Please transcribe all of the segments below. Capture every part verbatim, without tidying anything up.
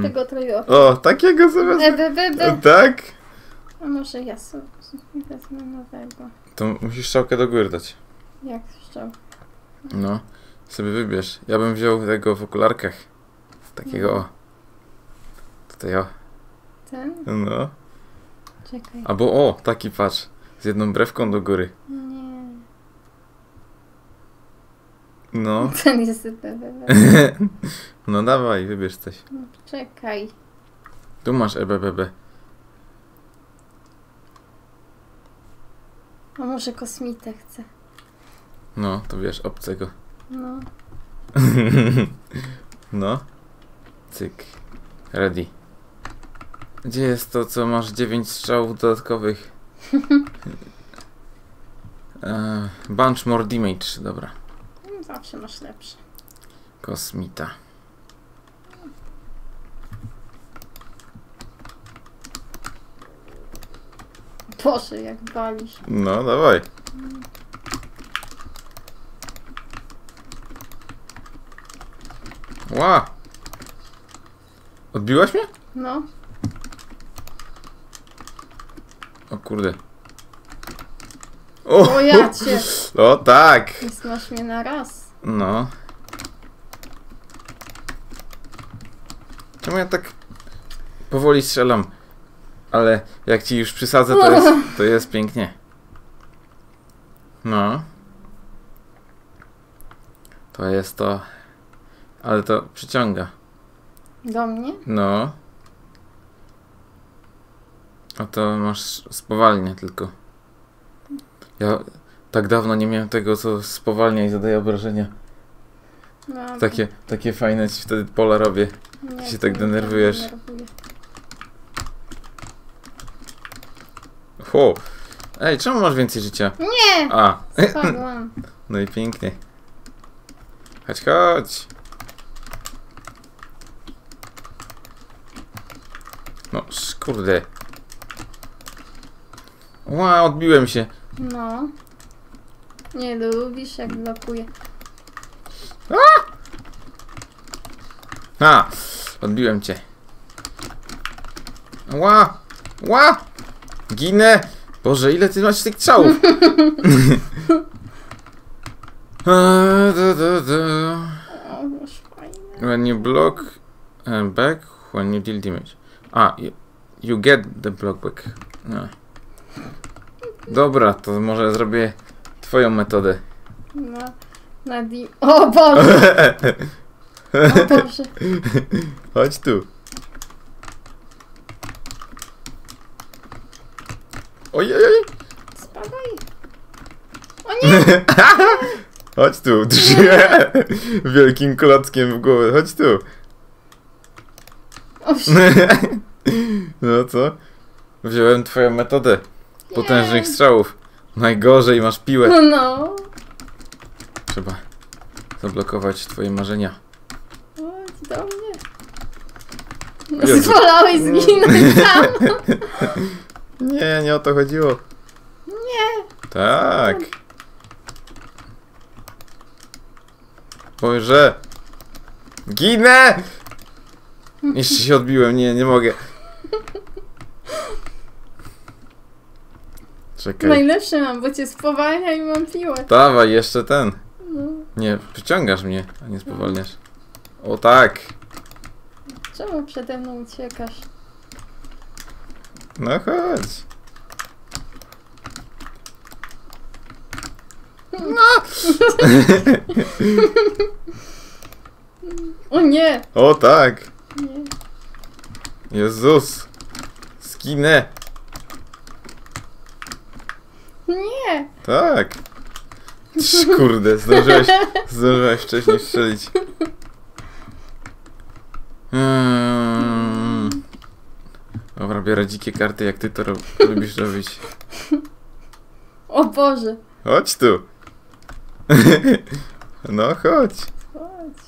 tego trójkąta. O, takiego sobie... Be, be, be, be. Tak? A może ja sobie wezmę nowego. To musisz strzałkę do góry dać. Jak strzał? No, sobie wybierz. Ja bym wziął tego w okularkach. Takiego o. Tutaj o. Ten? No. Czekaj. Albo o, taki patrz. Z jedną brewką do góry. Nie. No. Ten jest be, be, be. No dawaj, wybierz coś. No, czekaj. Tu masz E B B B. A może kosmitę chcę. No, to wiesz, obcego. No. No. Cyk. Ready. Gdzie jest to, co masz dziewięć strzałów dodatkowych? e, bunch more damage, dobra. No, zawsze masz lepsze. Kosmita. Boże, jak walisz. No, dawaj. Ła! Odbiłaś mnie? No. O kurde. O, O ja cię. o tak! Więc masz mnie na raz. No. Czemu ja tak powoli strzelam? Ale jak ci już przysadzę, to jest, to jest pięknie. No. To jest to. Ale to przyciąga. Do mnie? No. A to masz spowalnia tylko. Ja tak dawno nie miałem tego, co spowalnia i zadaje obrażenia. No, Takie, takie fajne ci wtedy pola robię. nie, się to tak mnie denerwujesz. denerwuje. Ho! Ej, czemu masz więcej życia? Nie! A! Spadłam. No i pięknie. Chodź, chodź! No, sz- kurde. Ła, odbiłem się. No. Nie lubisz, jak blokuje. A! Odbiłem cię. Ła! Ła! Ginę! Boże, ile ty masz tych strzałów? A, da, da, da. O, już fajnie. When you block uh, back, when you deal damage. A, you, you get the block back. No. Dobra, to może zrobię twoją metodę. No. Na di... O Boże! O Boże! Chodź tu. Ojej! Spadaj! O nie! Chodź tu. Wielkim klockiem w głowę. Chodź tu. O, shit. No co? Wziąłem twoją metodę potężnych strzałów. Najgorzej, masz piłę. No. Trzeba zablokować twoje marzenia. Chodź do mnie. Jezu. Wolałeś zginąć sam. Nie, nie o to chodziło. Nie. Tak. Boże. Ginę! Jeszcze się odbiłem, nie, nie mogę. Czekaj. Najlepsze mam, bo cię spowalnia i mam piłę. Dawaj, jeszcze ten. No. Nie, przyciągasz mnie, a nie spowalniasz. O tak. Czemu przede mną uciekasz? No chodź. O nie! O tak. Nie. Jezus. Skinę. Nie! Tak. Trz, kurde, zdążyłeś, zdążyłeś wcześniej strzelić. Hmm. Dobra, biorę dzikie karty, jak ty to ro lubisz robić. O Boże! Chodź tu. No chodź. Chodź.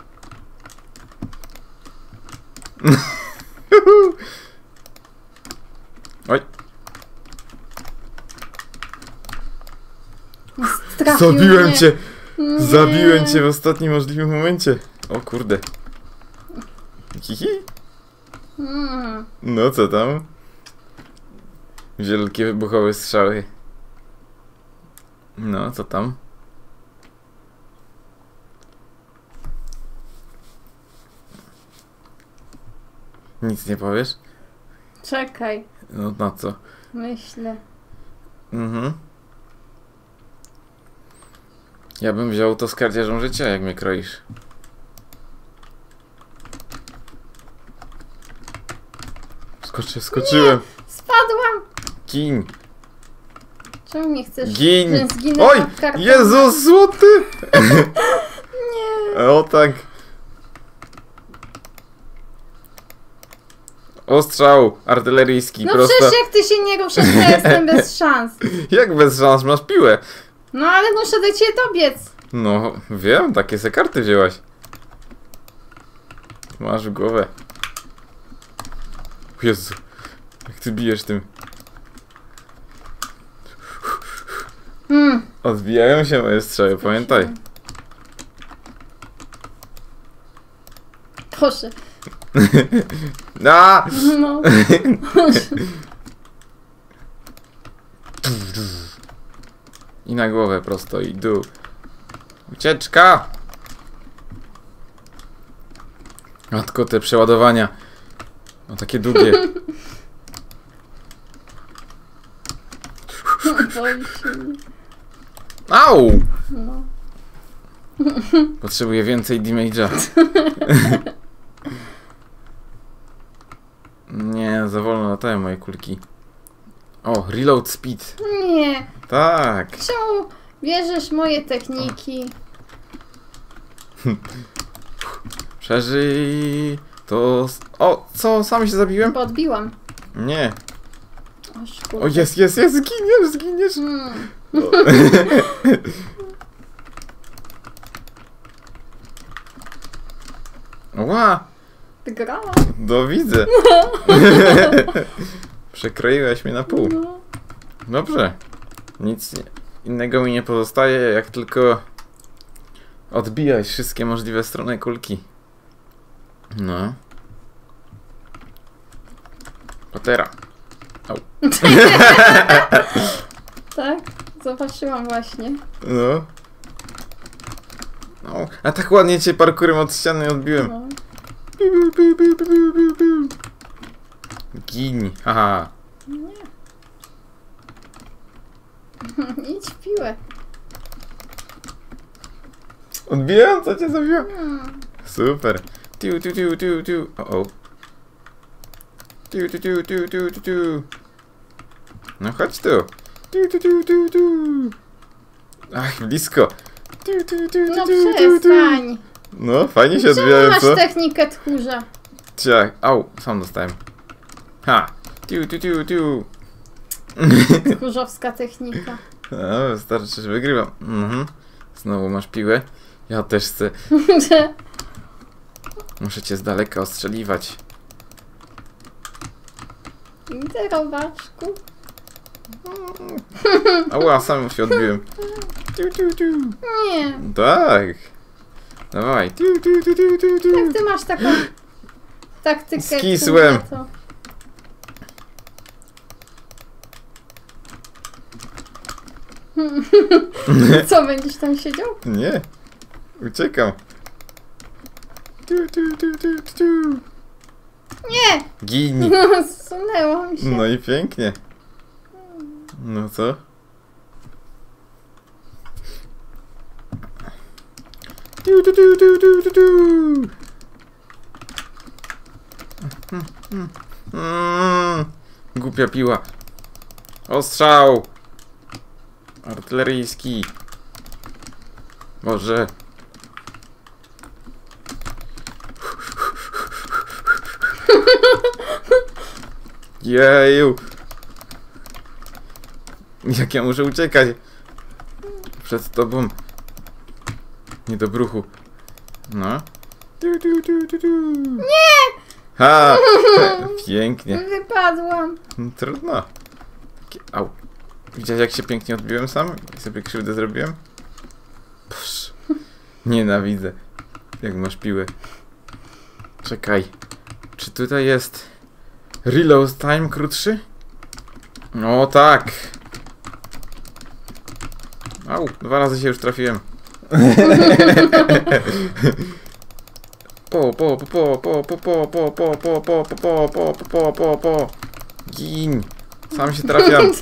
Oj. Trafił Zabiłem mnie. cię. Nie. Zabiłem cię w ostatnim możliwym momencie. O kurde. Hihi. Mm. No co tam? Wielkie wybuchowe strzały. No, co tam? Nic nie powiesz? Czekaj, No na co? myślę. Mhm. Ja bym wziął to z kradzieżą życia, jak mnie kroisz. Skoczy, skoczyłem. Spadłam! Gin. Czemu nie chcesz, Gin. że zginęła Oj! w kartonie? Jezus złoty! Nie! O tak. Ostrzał artyleryjski, No prosto. przecież jak ty się nie ruszasz, to ja jestem bez szans. Jak bez szans, masz piłę. No ale muszę do ciebie dobiec. No, wiem, takie se karty wzięłaś. Masz w głowę. Jezu, jak ty bijesz tym. Hmm. Odbijają się moje strzały, pamiętaj. Proszę. A! No. I na głowę prosto i dół. Ucieczka! Matko, te przeładowania. No takie długie. Boi się. Au! No. Potrzebuję więcej damage'a. Nie, za wolno latają moje kulki. O, reload speed. Nie. Tak. Czemu bierzesz moje techniki? Przeżyj. To... s- O, co? Sam się zabiłem? Podbiłam. Nie. O, szkół. O, jest, jest, jest, zginiesz, zginiesz. Hmm. Ła, Wygrałam. no widzę. Przekroiłeś mnie na pół. No. Dobrze. Nic nie- innego mi nie pozostaje, jak tylko odbijać wszystkie możliwe strony kulki. No. Patera. Au. Tak? Zobaczyłam właśnie. No. No. A tak ładnie cię parkurem od ściany odbiłem. No. Piu, piu, piu, piu, piu, piu, piu. Gin. Haha. Idź w piłę. Odbijam? Co cię zabiłem? Hmm. Super. Tiu, tiu, tiu, tiu, tiu. O, o. Tiu, tiu, tiu, tiu, tiu, tiu, tiu. No chodź tu. Tiu, tiu, tiu, tiu, tiu. Ach, blisko. Tiu, tiu, tiu, No tiu, tiu, tiu. przestań. No, fajnie się Czemu odbijałem, masz co? technikę tchórza? Ciach. Au, sam dostałem. Ha. Tiu, tiu, tiu, tiu. Tchórzowska technika. No, wystarczy, że wygrywam. Mhm. Znowu masz piłę. Ja też chcę. Muszę cię z daleka ostrzeliwać. Idę, robaczku. Ała, sam się odbiłem. Tiu, tiu, tiu. Nie. Tak. Dawaj. Tiu, tiu, tiu, tiu, tiu, tiu. Jak ty masz taką taktykę? Skisłem. tchórza, to- Co, będziesz tam siedział? Nie. Uciekam. Tiu, tiu, tiu, tiu, tiu. Nie! Gini. Zsunęło mi się. No i pięknie. No co? Tiu, tiu, tiu, tiu, tiu, tiu, tiu. Mm, głupia piła. Ostrzał! Artyleryjski. Boże. Jeju. Jak ja muszę uciekać. Przed tobą. Nie do bruchu. No. Tu, tu, tu, tu, tu. Nie! Ha! Pięknie. Wypadłam. Trudno. Takie, au. Widziałeś, jak się pięknie odbiłem sam? Jak sobie krzywdę zrobiłem? Psz. Nienawidzę. Jak masz piłę. Czekaj. Czy tutaj jest... Reload time krótszy? No tak. Au, dwa razy się już trafiłem. Po, po, po, po, po, po, po, po, po, po, po, po, po, po, po, po, po. Gin. Sam się trafiam.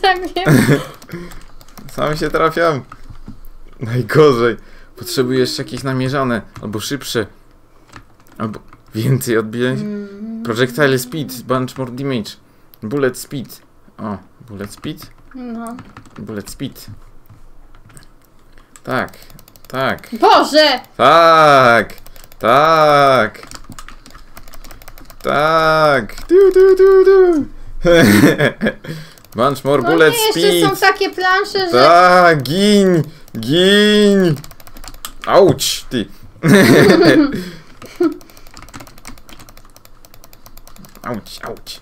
Sam się trafiam. Najgorzej. Potrzebujesz jakieś namierzane, albo szybsze, albo więcej odbijań. Projectile speed, bunch more damage. Bullet speed. O, bullet speed? No. Bullet speed. Tak, tak. Boże! Tak, tak. Tak. Du, du, du, du. Bunch more No bullet nie, speed. jeszcze są takie plansze, że... Tak, gin, gin. Auć, ty. Auć, auć.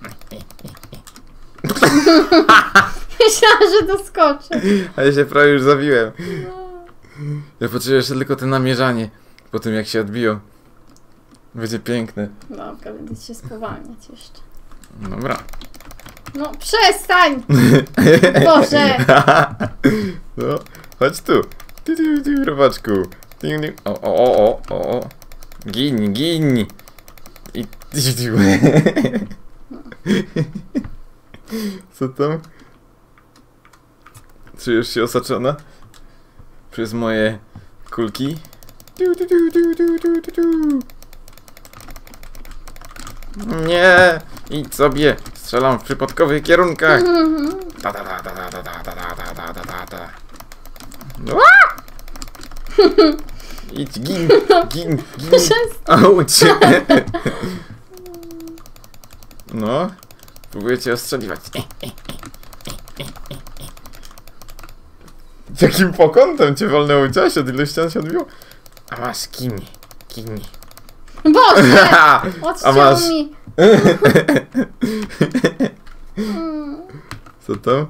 Myślałam, że doskoczę. A ja się prawie już zabiłem. Ja potrzebuję jeszcze tylko to namierzanie. Po tym jak się odbiją. Będzie piękne. Dobra, będę cię spowalniać jeszcze. Dobra. No przestań! Boże! No, chodź tu. Ty, ty, ty, robaczku. Ty, ty. O, o, o, o, o. Gin, gin. I... ty, ty. Co tam? Czujesz się osaczona? Przez moje kulki? Du, du, du, du, du, du, du, du. Nie! Idź sobie! Strzelam w przypadkowych kierunkach! Da, da, da, da, da, da, da, da, da, da, da, da, da. Idź, gin, gin, gin. Auć! No, próbuję cię ostrzeliwać. Jakim pokątem cię wolnęło ciaś, od ilu ścian się odbiło? A masz kini, kini. Boże! A Odciął masz... mi. Co tam?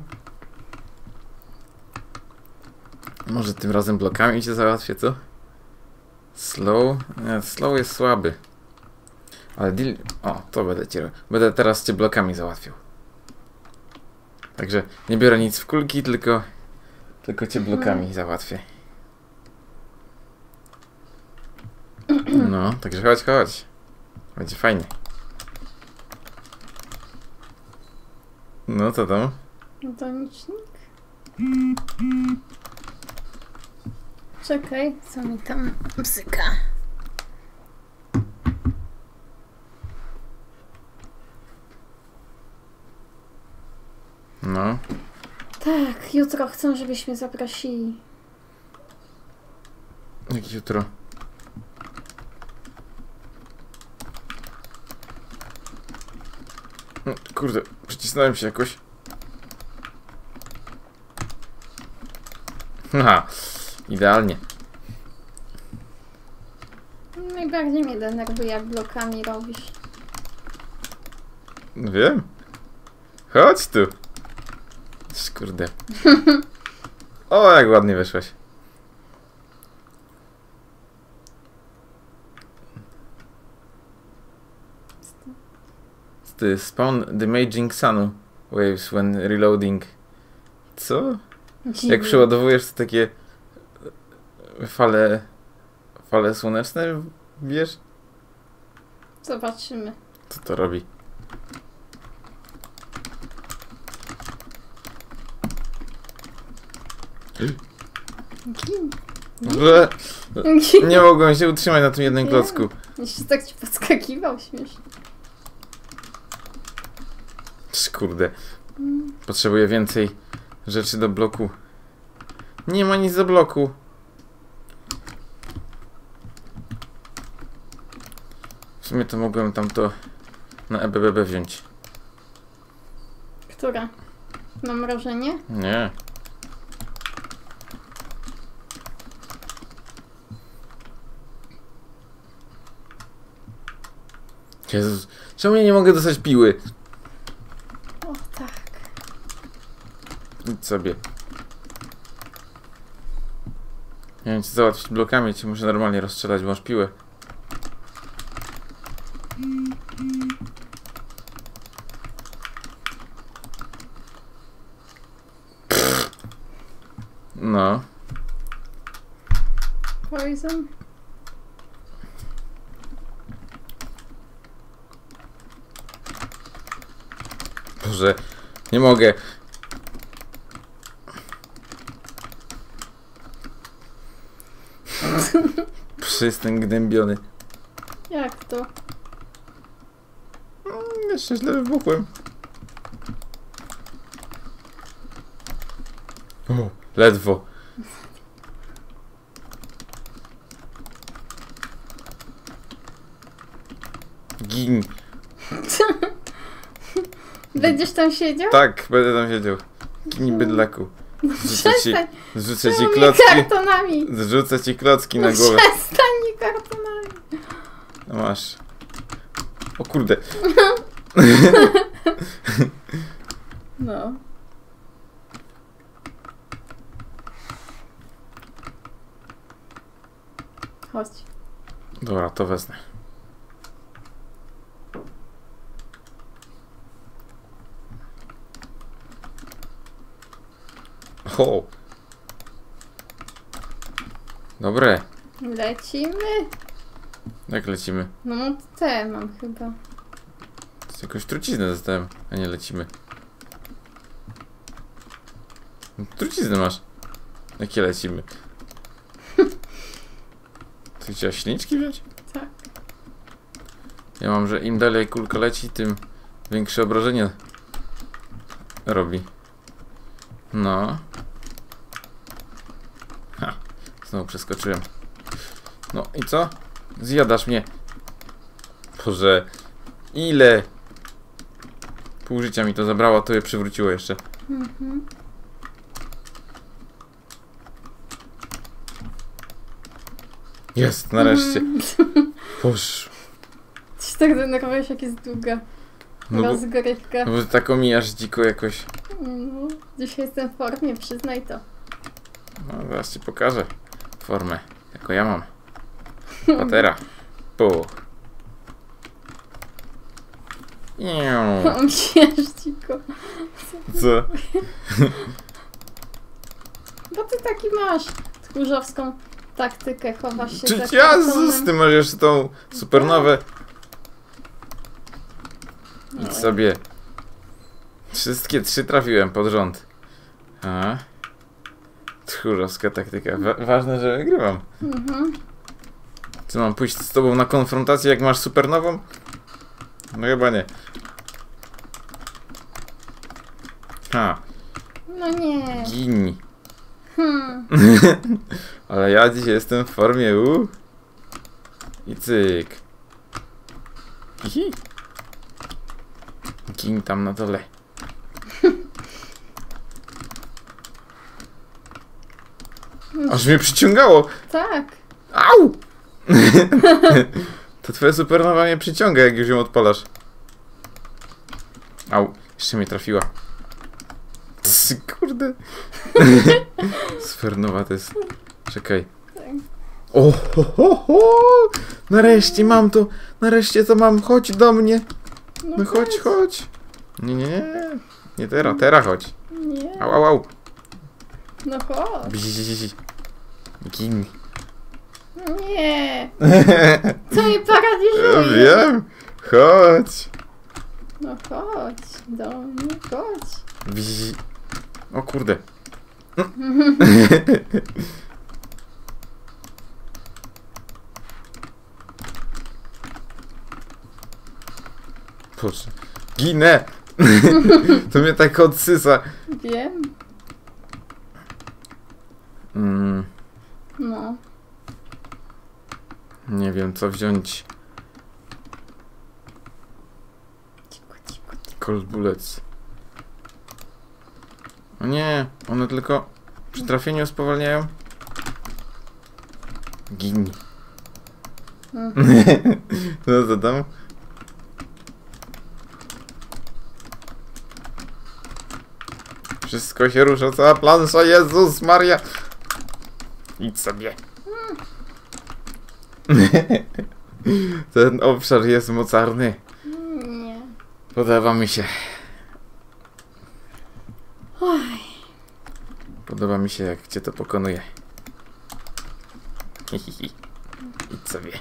Może tym razem blokami cię załatwię, co? Slow? Nie, slow jest słaby. Ale deal... O, to będę cię... Będę teraz cię blokami załatwiał. Także nie biorę nic w kulki, tylko... Tylko cię blokami załatwię. No, także chodź, chodź. Będzie fajnie. No, co tam? Donicznik. Czekaj, co mi tam bzyka. No. Tak, jutro chcą, żebyś mnie zaprosili. Jak jutro? Kurde, przycisnąłem się jakoś. Haha, idealnie. Najbardziej mnie denerwuje, jak blokami robisz. Wiem. Chodź tu. Kurde. O, jak ładnie wyszłaś. To jest spawn damaging sun waves when reloading. Co? Dziwne. Jak przeładowujesz, to takie fale fale słoneczne, wiesz? Zobaczymy. Co to robi? Gin. Że nie mogłem się utrzymać na tym jednym Nie. klocku. Jeszcze tak ci podskakiwał śmiesznie. Kurde. Potrzebuję więcej rzeczy do bloku. Nie ma nic do bloku. W sumie to mogłem tam to na E B B B wziąć. Która? Na mrożenie? Nie. Jezus, czemu ja nie mogę dostać piły? O tak. Idź sobie. Nie wiem, czy załatwić blokami, czy muszę normalnie rozstrzelać, bo masz piłę. Poison. Boże, nie mogę. Jestem gnębiony. Jak to? Mm, jeszcze źle wybuchłem. O, ledwo. Gin. Będziesz tam siedział? Tak, będę tam siedział. Gin bydlaku. Zrzucę ci, Przestań! zrzucę ci Czemu mnie klocki. kartonami! Zrzucę ci klocki na No głowę. przestań mi kartonami! No masz. O kurde. No. Chodź. Dobra, to wezmę. O! Dobre. Lecimy? Jak lecimy? No te mam chyba. Z jakąś truciznę dostałem, a nie lecimy. No, truciznę masz. Jakie lecimy? Ty chciałaś śliczki wziąć? Tak. Ja mam, że im dalej kulka leci, tym większe obrażenie robi. No. Ha. Znowu przeskoczyłem. No i co? Zjadasz mnie. Boże. Ile? Pół życia mi to zabrało, to je przywróciło jeszcze. Mhm. Jest, nareszcie. Mhm. Boż. Ty się tak denerwujesz, jak jest długa No bo, rozgrywka. no bo tak omijasz dziko jakoś. No, dzisiaj jestem w formie, przyznaj to. No zaraz ci pokażę formę, jaką ja mam. Patera. Puch. Iu. On jeździ go. Co? Bo ty taki masz tchórzowską taktykę, chowasz się Czy za Jezus, kartonem. ty masz jeszcze tą supernowę. No, Idź sobie. Wszystkie trzy trafiłem pod rząd. A? Tchórzowska taktyka. Wa ważne, że wygrywam. Mhm. Co, mam pójść z tobą na konfrontację, jak masz supernową? No chyba nie. Ha, No nie. gini. Hmm. Ale ja dzisiaj jestem w formie, u. I cyk. Hihi. Gin tam na dole. Aż mnie przyciągało. Tak. Au! To twoja supernowa mnie przyciąga, jak już ją odpalasz. Au, jeszcze mnie trafiła. Cs, kurde. Supernowa to jest... Czekaj. Tak. O, ho, ho, ho! Nareszcie mam to! Nareszcie to mam! Chodź do mnie! No chodź, chodź! Nie, nie, nie. Nie teraz, teraz chodź. Nie. Au, au, au. No chodź. Bzz. Gin. Nie. Co mnie paraliżuje? Wiem. Chodź. No chodź. Do mnie, chodź. Bzz. O kurde. Boże. Ginę. To mnie tak odsysa. Wiem. Mm, No. nie wiem co wziąć. Cicho, cicho, cicho. Cold bullets. O nie, one tylko przy trafieniu spowalniają. Gin. Mhm. No co tam? Wszystko się rusza, cała plansza, Jezus Maria! Idź sobie. Ten obszar jest mocarny. Nie. Podoba mi się. Oj. Podoba mi się, jak cię to pokonuje. Hihihi. Idź sobie.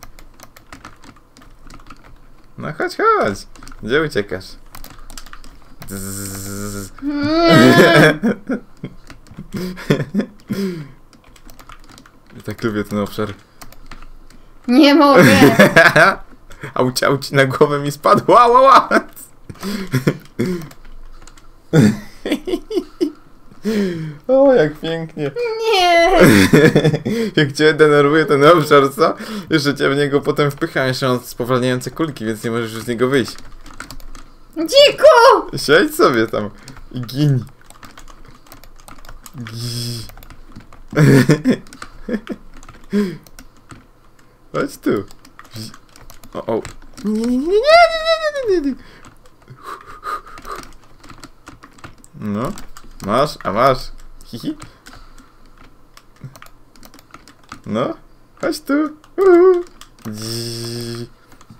No chodź, chodź. Gdzie uciekasz? Zzz. Ja tak lubię ten obszar. Nie mogę! Auć, auć, na głowę mi spadł. Ła, ła, ła. O, jak pięknie. Nie! Jak cię denerwuje ten obszar, co? Jeszcze cię w niego potem wpycham, jeszcze on spowalniające kulki, więc nie możesz już z niego wyjść. Dziku! Siedź sobie tam i gin. Gi. Chodź tu. O, o. Nie, nie, nie, nie, nie, nie, nie, nie. No, masz, a masz. Hihi. No, chodź tu. Uhu. Gi.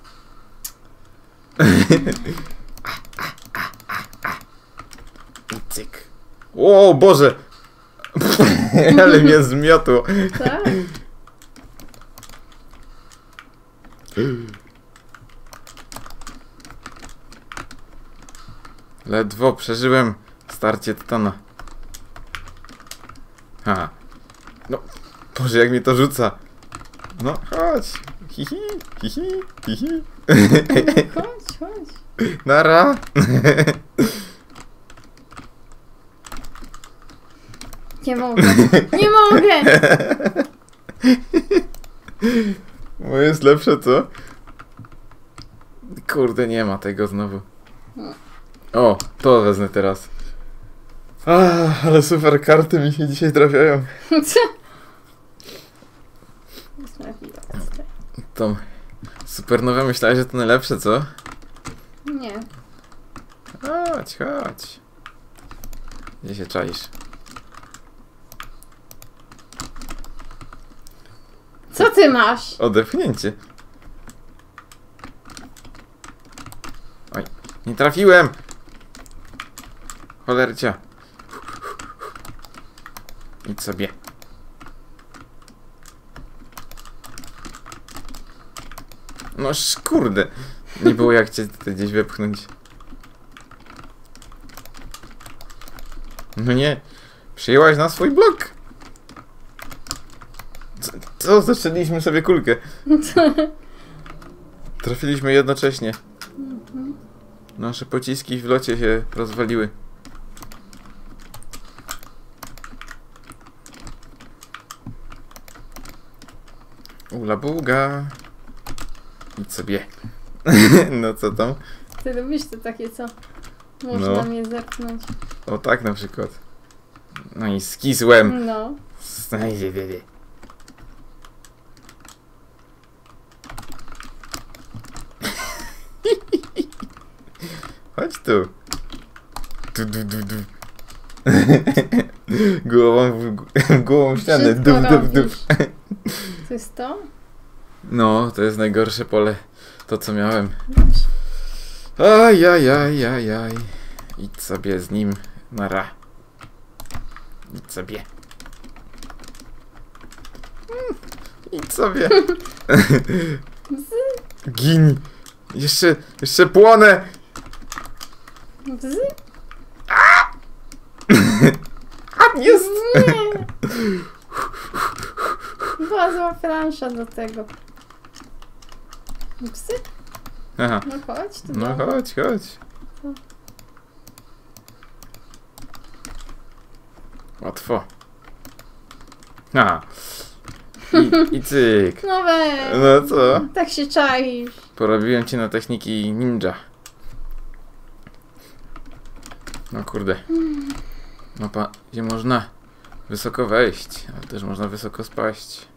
I cyk. O Boże! Ale mnie zmiotło. Tak. Ledwo przeżyłem starcie tytana. Ha. No, Boże, jak mi to rzuca. No, chodź. Hihi, hihi, hihi. Chodź, chodź. Nara. Nie mogę. Nie mogę! Moje jest lepsze, co? Kurde, nie ma tego znowu. O, to wezmę teraz. Ah, ale super karty mi się dzisiaj trafiają. Co? To super nowe, myślałeś, że to najlepsze, co? Nie. Chodź, chodź. Gdzie się czaisz? Co ty masz? Odepchnięcie. Oj, nie trafiłem! Cholercia. Idź sobie. No kurde. Nie było jak cię tutaj gdzieś wepchnąć. No nie. Przyjęłaś na swój blok. Co, co? Zaczęliśmy sobie kulkę. Trafiliśmy jednocześnie. Nasze pociski w locie się rozwaliły. Ula buga. Idź sobie. No co tam? Ty lubisz to takie, co można No. mnie zepchnąć. O tak na przykład. No i skisłem. No. Znajdzie. Chodź tu. Du, du, du, du. Głową w, g- głową w ścianę. Wszystko Duf, duf, robisz. duf. To jest to? No, to jest najgorsze pole. To co miałem. Dobrze. Ajajajajaj. Idź sobie z nim. Nara. Idź sobie. Mm, Idź sobie. Gin. Jeszcze, jeszcze płonę. Bzy? A jest. Nie! Była zła plansza do tego. Psy? Aha. No chodź tu. No do mnie. chodź, chodź. Łatwo. Aha. I, i cyk. No weź. No co? Tak się czaisz. Porobiłem cię na techniki ninja. No kurde. Mapa, gdzie można wysoko wejść, ale też można wysoko spaść.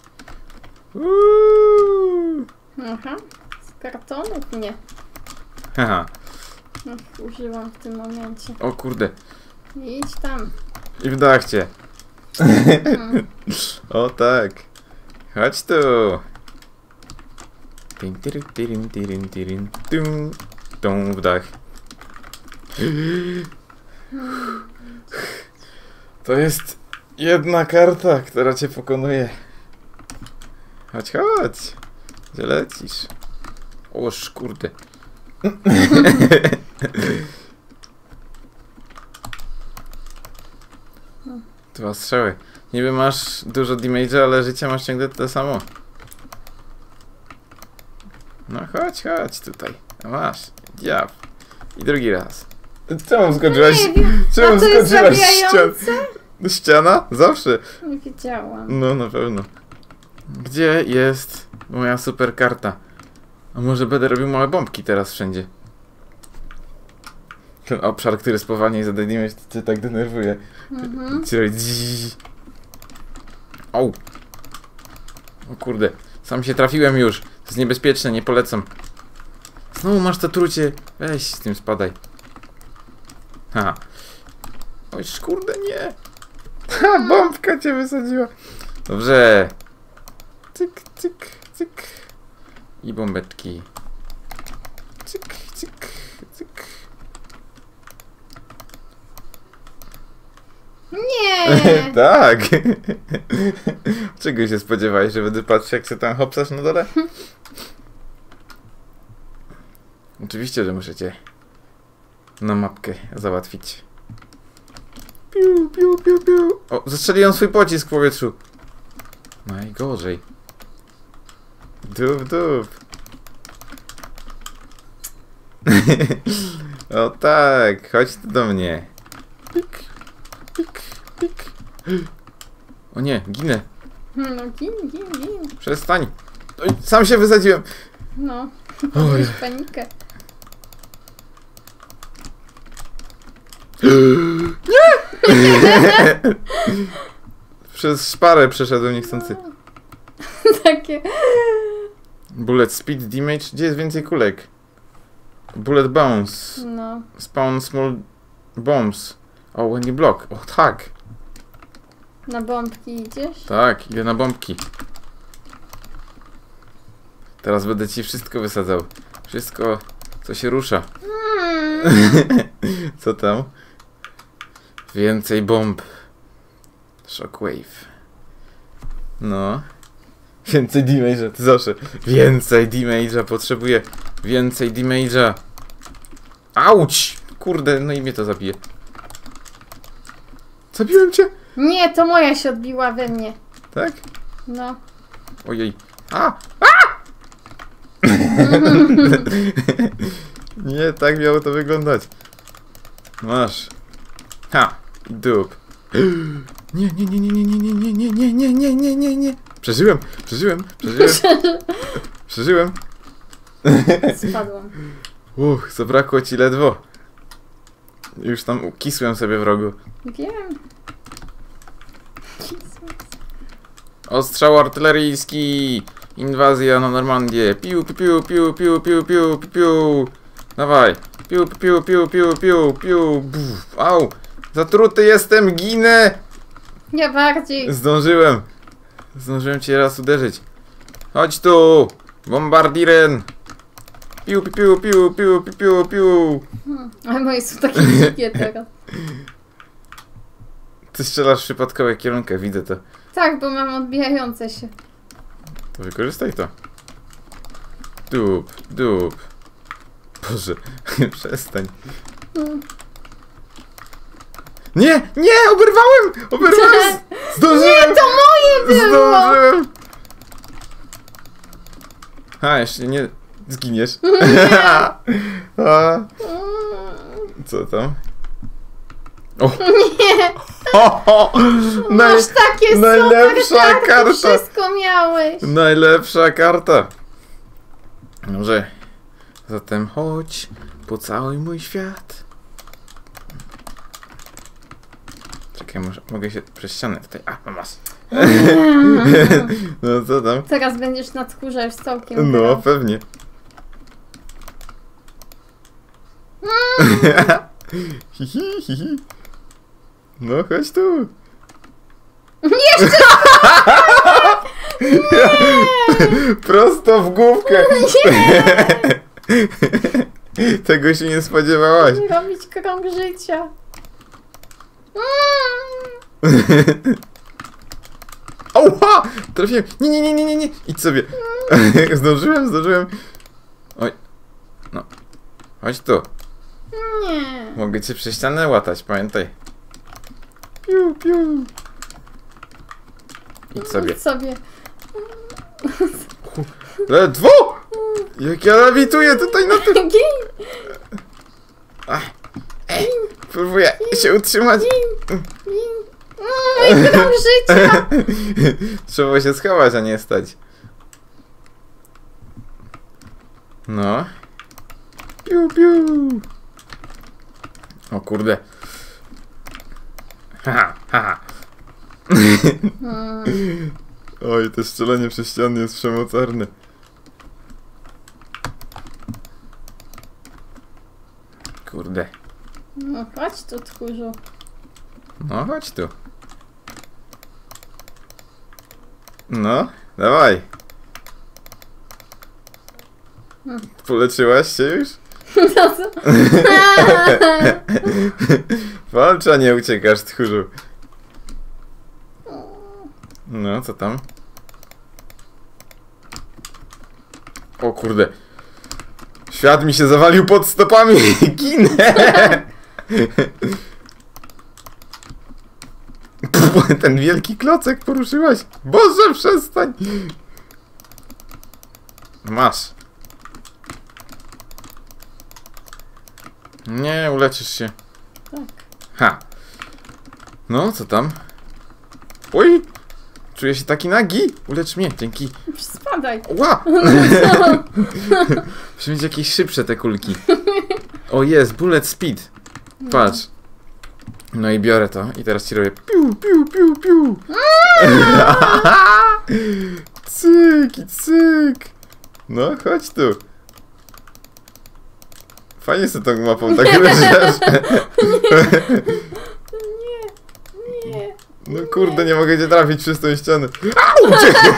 Uuu. Aha. Z kartonów? Nie. Haha. Ach, używam w tym momencie. O kurde. Idź tam. I w dach cię. Mm. O tak. Chodź tu. Tin, tirin, tirin, tirin, tirin, tum, tum, w dach. To jest jedna karta, która cię pokonuje. Chodź, chodź. Gdzie lecisz? Oż, kurde. Dwa strzały. Niby masz dużo damage'a, ale życia masz ciągle to samo. No chodź, chodź tutaj. No masz. Diab. I drugi raz. Czemu skoczyłaś? Nie wiem. Czemu A to jest skoczyłaś ścian... zabijające? ściana? Zawsze. Nie wiedziałam. No na pewno. Gdzie jest moja super karta? A może będę robił małe bombki teraz wszędzie? Ten obszar, który spowalnia zadaniemy, to cię tak denerwuje. Mhm. O! O kurde, sam się trafiłem już. To jest niebezpieczne, nie polecam. Znowu masz to trucie. Weź z tym spadaj. Haha. Oj, kurde, nie. Ha, bombka cię wysadziła. Dobrze. Cyk, cyk, cyk. I bombeczki. Cyk, cyk, cyk. Nie! Tak. Czego się spodziewałeś, że będę patrzył, jak się tam hopsasz na dole? Oczywiście, że muszę cię na mapkę załatwić. Piu, piu, piu, piu. O, zastrzeliłem swój pocisk w powietrzu. Najgorzej. Dup, dup. O tak, chodź tu do mnie. Pik, pik, pik. O nie, ginę. No gin, gin, gin. Przestań. Oj, sam się wysadziłem. No. Oj. Masz panikę. Przez szparę przeszedłem niechcący. Takie. Bullet speed damage. Gdzie jest więcej kulek? Bullet bounce. No. Spawn small bombs. O, when you block. O, tak. Na bombki idziesz? Tak, idę na bombki. Teraz będę ci wszystko wysadzał. Wszystko, co się rusza. Mm. Co tam? Więcej bomb. Shockwave. No. Więcej damage'a, ty zawsze. Więcej damage'a, potrzebuję. Więcej damage'a. Auć! Kurde, no i mnie to zabije. Zabiłem cię! Nie, to moja się odbiła we mnie. Tak? No. Ojej. A! A! Nie, tak miało to wyglądać. Masz. Ha! I dup. Nie, nie, nie, nie, nie, nie, nie, nie, nie, nie, nie, nie, nie, nie. Przeżyłem, przeżyłem, przeżyłem. Przeżyłem. Spadłam. Uch, zabrakło ci ledwo. Już tam ukisłem sobie wrogu. Wiem. Ostrzał artyleryjski. Inwazja na Normandię. Piu, piu, piu, piu, piu, piu, piu, piu, piu. Dawaj. Piu, piu, piu, piu, piu, piu. Buf. Au. Zatruty jestem, ginę. Ja bardziej. Zdążyłem. Zdążyłem cię raz uderzyć. Chodź tu. Bombardiren. Piu, piu, piu, piu, piu, piu, piu, piu. Hmm. Ale moje są takie dzikie teraz. Ty strzelasz w przypadkowe kierunkę, widzę to. Tak, bo mam odbijające się. To wykorzystaj to. Dup, dup. Boże, przestań. Hmm. Nie, nie, oberwałem! Oberwałem! Zdążyłem! Nie, to moje było! Zdążyłem! A, jeszcze nie zginiesz. A, co tam? O! Nie! Ho, ho. Naj, Masz takie najlepsza super karty, karta. wszystko miałeś! Najlepsza karta. Dobrze. Zatem chodź, pocałuj mój świat. Czekaj, może, mogę się przez ścianę tutaj. A, no masz. No co tam? Teraz będziesz na tchórze już całkiem. No, grał. pewnie. Hi, hi, hi, hi. No, chodź tu. Jeszcze! Prosto w główkę. Tego się nie spodziewałaś. Robić krąg życia. Oła! Trafiłem. Nie, nie, nie, nie, nie, nie. Idź sobie. Zdążyłem, zdążyłem. Oj. No. Chodź tu. Nie. Mogę cię przez ścianę łatać, pamiętaj. Piu, piu. Idź sobie. Idź sobie. Ledwo! Jak ja lewituję tutaj na tym. Gin. Ach. Ej, próbuję się utrzymać. Gin. Mój gram życia. Trzeba się schować, a nie stać. No. Piu, piu. O kurde. Haha, haha. Hmm. Oj, to strzelanie przez ściany jest przemocarne. Kurde. No chodź tu, tchórzu. No, chodź tu. No, dawaj. Hmm. Poleczyłaś się już? No co? Walcz, a nie uciekasz, tchórzu. No, co tam? O kurde. Świat mi się zawalił pod stopami. Ginę. Ten wielki klocek poruszyłaś. Boże, przestań. Masz. Nie, uleczysz się. Tak. Ha. No, co tam? Oj. Czuję się taki nagi. Ulecz mnie, dzięki. Spadaj. Ła! Muszę mieć jakieś szybsze te kulki. O jest, bullet speed. Patrz. No i biorę to i teraz ci robię piu, piu, piu, piu. Cyk i cyk. No, chodź tu. Fajnie sobie tą mapą tak leżysz. Nie, nie. No kurde, nie mogę cię trafić przez tą ścianę. Au!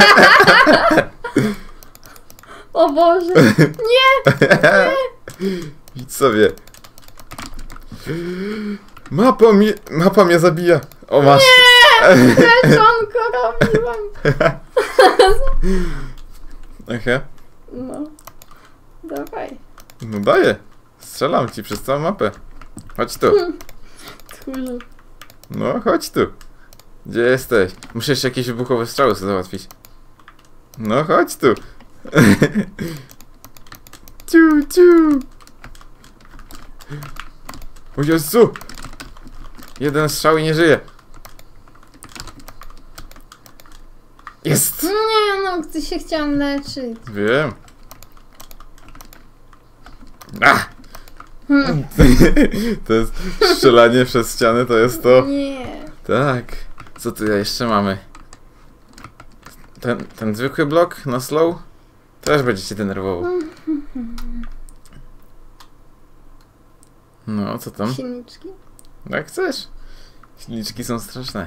O Boże. Nie. Idź sobie. Mapa mnie, mapa mnie zabija. O, masz. Leczonko robiłam. Aha. No. Dawaj. No daję. Strzelam ci przez całą mapę. Chodź tu. Tchórzu. No, chodź tu. Gdzie jesteś? Muszę jeszcze jakieś wybuchowe strzały sobie załatwić. No, chodź tu. Ciu, ciu. O Jezu! Jeden strzał i nie żyje. Jest! Nie no, gdy się chciałam leczyć. Wiem. Ah! Hmm. To jest strzelanie przez ścianę, to jest to. Nie. Tak. Co tu jeszcze mamy? Ten, ten zwykły blok na slow też będzie cię denerwował. No, co tam? Silniczki? Jak chcesz. Silniczki są straszne.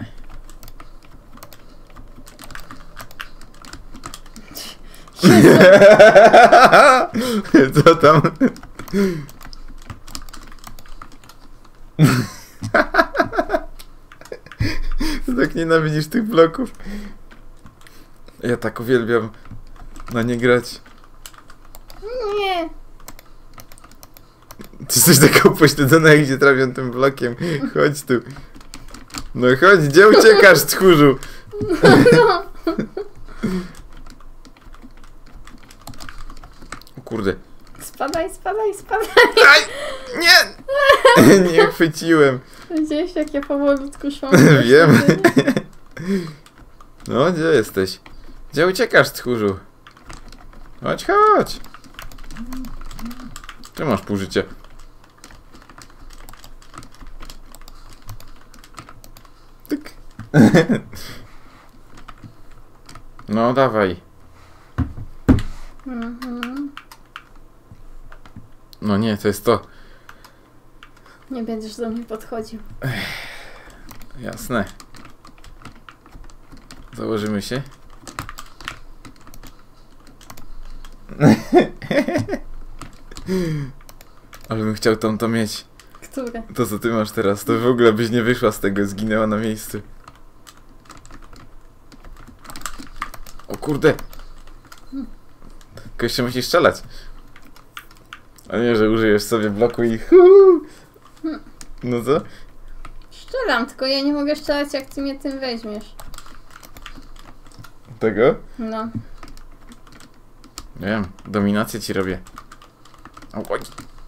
Co tam? Tak nienawidzisz tych bloków. Ja tak uwielbiam na nie grać. Nie. Ty jesteś taka upośledzona, jak się trafią tym blokiem. Chodź tu. No chodź, gdzie uciekasz, tchórzu? No. O kurde. Spadaj, spadaj, spadaj. Aj! Nie! Nie chwyciłem. Widziałeś, jak ja powolutku szłam? Wiem. No, gdzie jesteś? Gdzie uciekasz, tchórzu? Chodź, chodź. Ty masz pół życia. Tyk. No, dawaj. Mhm. No nie, to jest to. Nie będziesz do mnie podchodził. Jasne. Założymy się. Ale bym chciał tam to mieć. Które? To co ty masz teraz, to w ogóle byś nie wyszła z tego, zginęła na miejscu. O kurde. Tylko jeszcze musisz strzelać. A nie, że użyjesz sobie bloku i huu. No co? Strzelam, tylko ja nie mogę strzelać, jak ty mnie tym weźmiesz. Tego? No. Nie wiem, dominację ci robię. O, oj.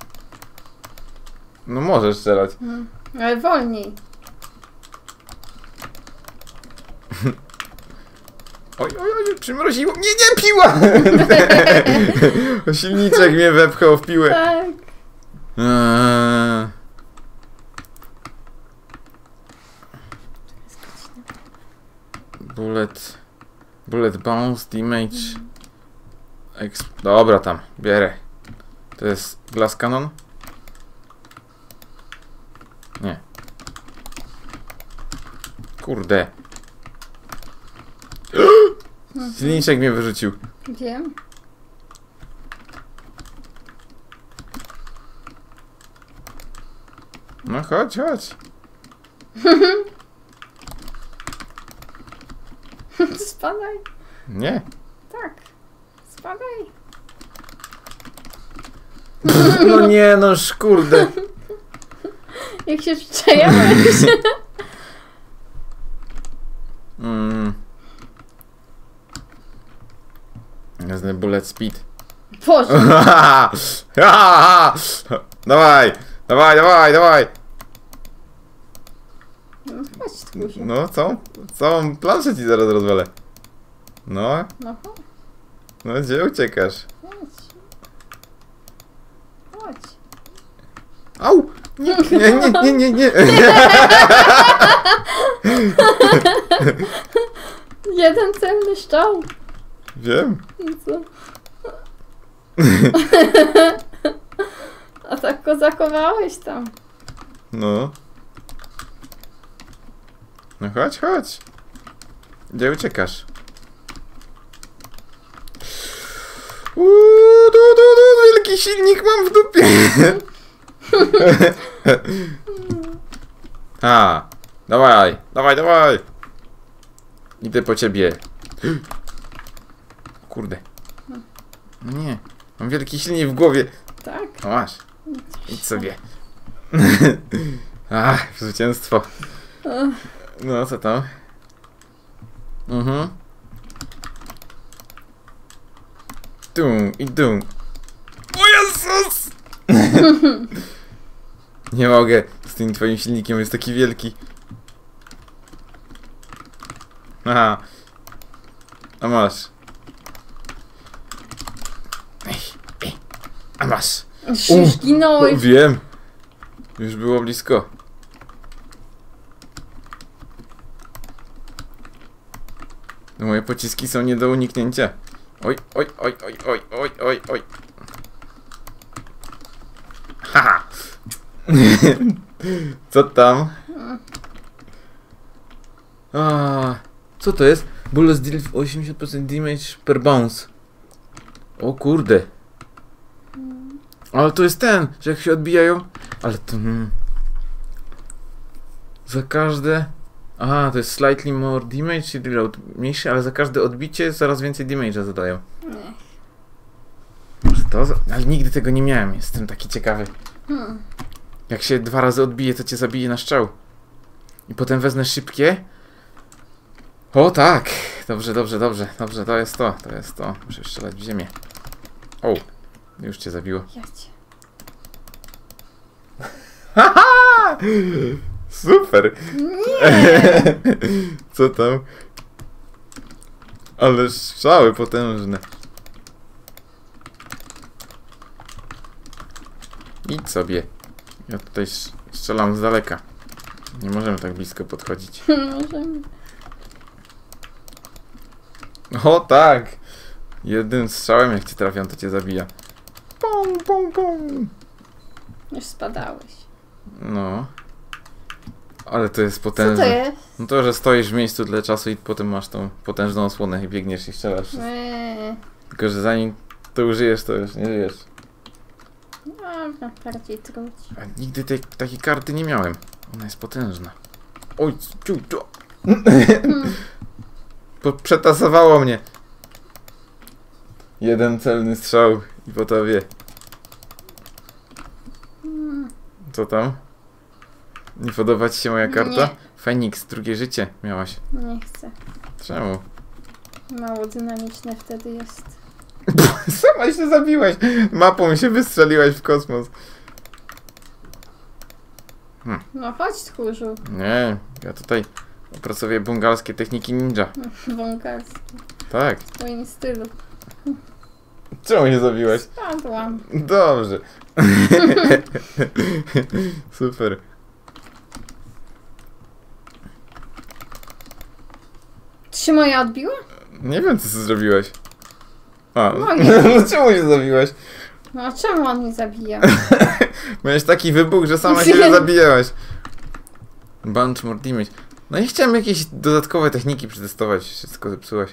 No możesz strzelać. Hmm. Ale wolniej. Oj, oj, oj, przymroziło. Nie, nie, piła! Silniczek mnie wepchał w piłę. Tak. Eee. Bullet. Bullet bounce, damage. Exp Dobra, tam, bierę. To jest glass cannon? Nie. Kurde. Silniczek mnie wyrzucił. Wiem. No chodź, chodź. Spadaj. Nie. Tak. Spadaj. No nie, no kurde. Jak się przejęłeś. Mm. Jasny bullet speed. Boże. Dawaj, dawaj, dawaj, dawaj. No chodź, tkusiu. No, co? Całą planszę ci zaraz rozwalę. No, No chodź. no gdzie uciekasz? Chodź. Chodź. Au! Nie, nie, nie, nie, nie, nie. Jeden celny strzał. Wiem. I co? A tak go zakowałeś tam. No. No chodź, chodź. Gdzie uciekasz? Uuu, du, du, du, wielki silnik mam w dupie. A, dawaj, dawaj, dawaj. Idę po ciebie. Kurde. No nie, mam wielki silnik w głowie. Tak. O, masz. Idź sobie. Ach, zwycięstwo. No, co tam? Mhm. Dum i dum. O Jezus! Nie mogę z tym twoim silnikiem, jest taki wielki. Aha. A masz. Ej, ej. A masz. Już już O, ginąłeś. wiem. Już było blisko. No, moje pociski są nie do uniknięcia. Oj, oj, oj, oj, oj, oj, oj, oj. Haha. Co tam? A, co to jest? Bullets deal osiemdziesiąt procent damage per bounce. O kurde. Ale to jest ten, że jak się odbijają. Ale to... Hmm. Za każde... Aha, to jest slightly more damage i reload mniejszy, ale za każde odbicie coraz więcej damage'a zadają. Nie. Może to... za- Ale nigdy tego nie miałem, jestem taki ciekawy. Hmm. Jak się dwa razy odbije, to cię zabije na strzał. I potem wezmę szybkie. O tak! Dobrze, dobrze, dobrze, dobrze, to jest to, to jest to. Muszę strzelać w ziemię. O! Już cię zabiło. Ja cię. Haha! Super! Nie! Co tam? Ale strzały potężne. Idź sobie. Ja tutaj sz- strzelam z daleka. Nie możemy tak blisko podchodzić. Możemy. O tak! Jednym strzałem jak cię trafiam, to cię zabija. Pum, pum, pum. Już spadałeś. No. Ale to jest Co potężne. to jest? No to, że stoisz w miejscu tyle czasu i potem masz tą potężną osłonę i biegniesz i strzelasz. Eee. Tylko, że zanim to użyjesz, to już nie żyjesz. Dobra, bardziej trudź. A nigdy tej, takiej karty nie miałem. Ona jest potężna. Oj, ciu, ciu. Po, przetasowało mnie. Jeden celny strzał i po tobie. Mm, Co tam? Nie podoba ci się moja karta? Nie. Feniks, drugie życie miałaś. nie chcę. Czemu? Mało dynamiczne wtedy jest. Sama się zabiłaś. Mapą się wystrzeliłaś w kosmos. No chodź, tchórzu. Nie, ja tutaj opracuję bungalskie techniki ninja. Wąkarski. Tak. W twoim stylu. Czemu się zabiłaś? Spadłam. Dobrze. Super. Czy się moja odbiła? Nie wiem, co ty zrobiłaś. A, No nie. no czemu się zabiłaś? No a czemu on mnie zabija? Miałeś taki wybuch, że sama siebie zabijałaś. Bunch more damage. No i chciałem jakieś dodatkowe techniki przetestować. Wszystko zepsułaś.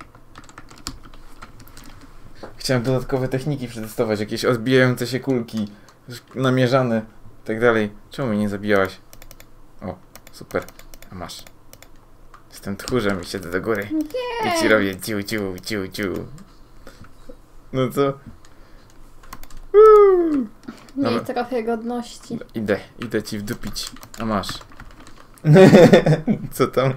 Chciałem dodatkowe techniki przetestować. Jakieś odbijające się kulki. Namierzane. I tak dalej. Czemu mnie nie zabijałaś? O, super. A masz. Jestem tchórzem i siedzę do góry. I ci robię ciu, ciu, ciu, ciu. No co? Uuu. Miej Dobra. trochę godności. Idę, idę ci wdupić. A masz. Co tam?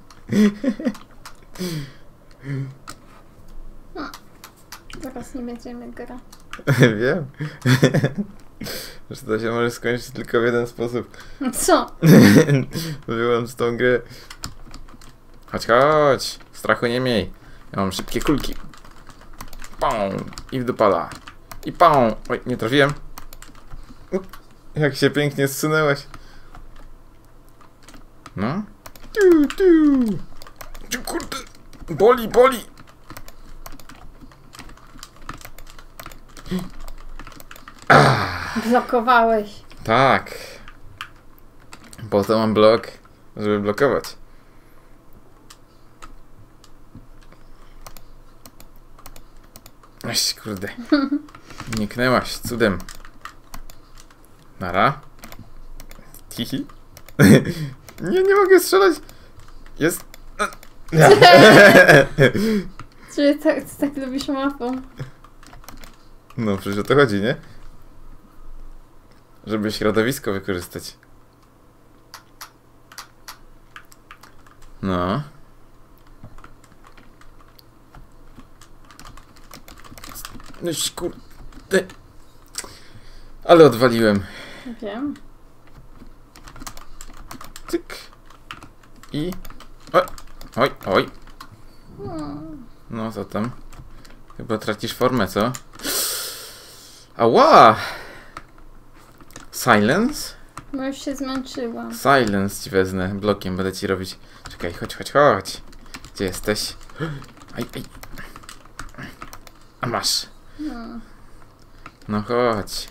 Zaraz nie będziemy grać. Wiem. Że to się może skończyć tylko w jeden sposób. Co? Wyłącz tą grę. Chodź, chodź. Strachu nie miej. Ja mam szybkie kulki. Pum. I wdupala. I pum. Oj, nie trafiłem. Up. Jak się pięknie zsunęłaś. No. Tu, tu. Tu, kurde. Boli, boli. Blokowałeś. Tak. Po to mam blok, żeby blokować. Aś, kurde. Niknęłaś, cudem. Nara. Hihi. Nie, nie mogę strzelać. Jest. Czy tak, ty tak lubisz mapą? No, przecież o to chodzi, nie? Żeby środowisko wykorzystać. No. No kurde. Ale odwaliłem. Wiem. Tyk. I... Oj, oj, oj. Hmm. No, co tam? Chyba tracisz formę, co? Ała! Silence? No już się zmęczyłam. Silence ci wezmę. Blokiem będę ci robić. Czekaj, chodź, chodź, chodź. Gdzie jesteś? Aj, aj. A masz. Hmm. No chodź.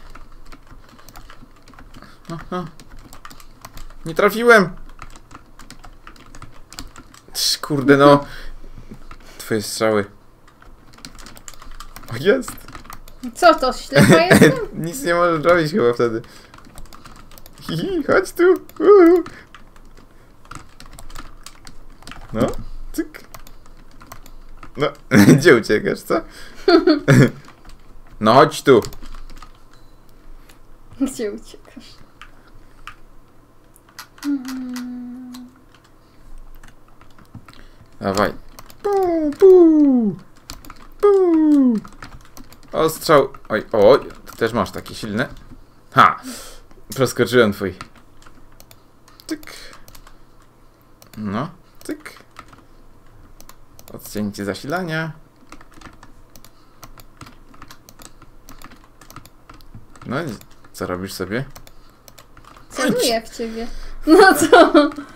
No, no. Nie trafiłem! Trz, kurde no. Twoje strzały. O, jest! Co to, ślepa jestem? Nic nie możesz robić chyba wtedy. Hihi, chodź tu. Uhu. No, cyk. No, gdzie uciekasz, co? No chodź tu. Gdzie uciekasz? Hmm. Dawaj. Pu, pu, pu. Ostrzał. Oj, oj, ty też masz takie silne. Ha! Przeskoczyłem twój. Tyk. No, tyk. Odcięcie zasilania. No i co robisz sobie? Celuję w ciebie. No co?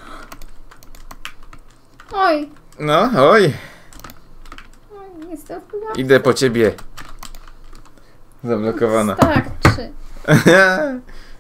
Oj. No, oj. Oj, jestem chyba. Idę po ciebie. Zablokowana. Starczy.